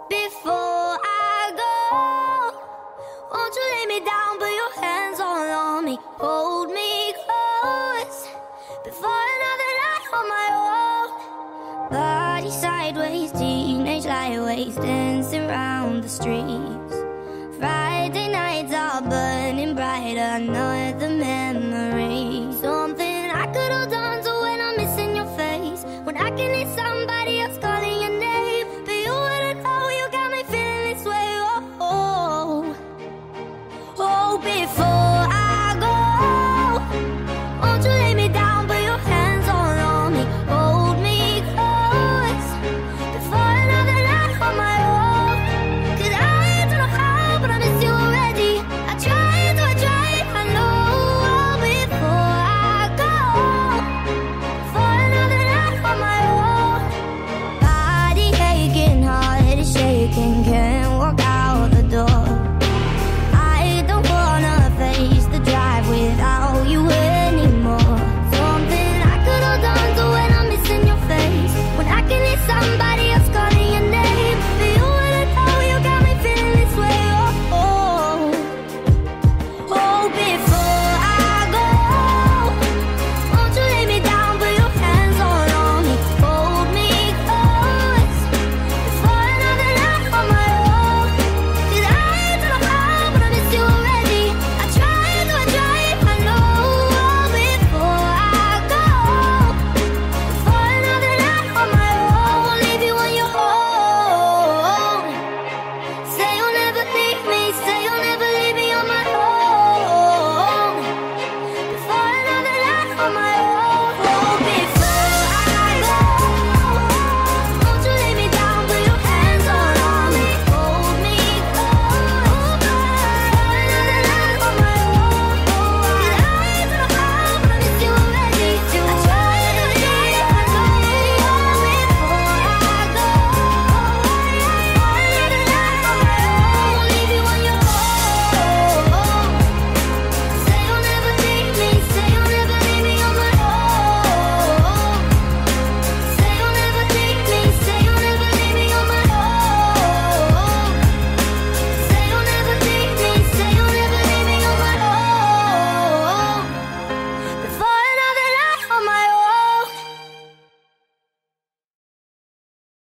before I go. Won't you lay me down, put your hands all on me, hold me close, before another night on my own. Body sideways, teenage lightweights, dancing round the streets. Friday nights are burning brighter, another memory.